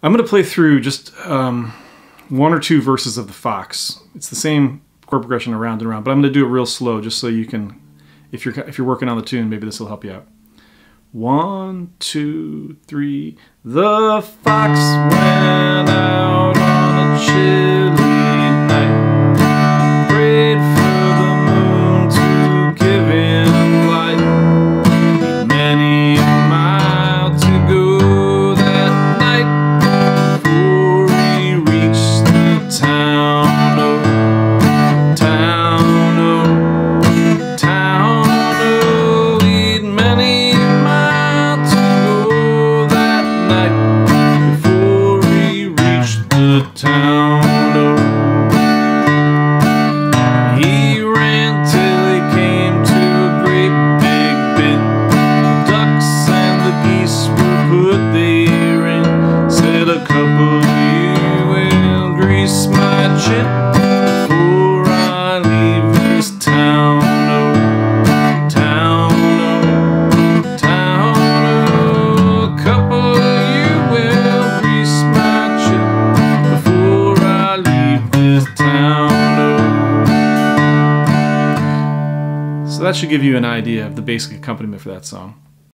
I'm going to play through just one or two verses of the Fox. It's the same chord progression around and around, but I'm going to do it real slow just so you can, if you're working on the tune, maybe this will help you out. 1, 2, 3. The fox went out on a chilly night, prayed for the moon to give him light. Many a mile to go that night before he reached the town. Oh, town, oh, town, oh, he'd many a mile to go that night before he reached the town. Oh, he ran till he came to a great big bin. The ducks and the geese were put therein. Said a couple of you will grease my chin before I leave this town. Oh, town, oh, town, oh, a couple of you will grease my chin before I leave this town. Oh. So that should give you an idea of the basic accompaniment for that song.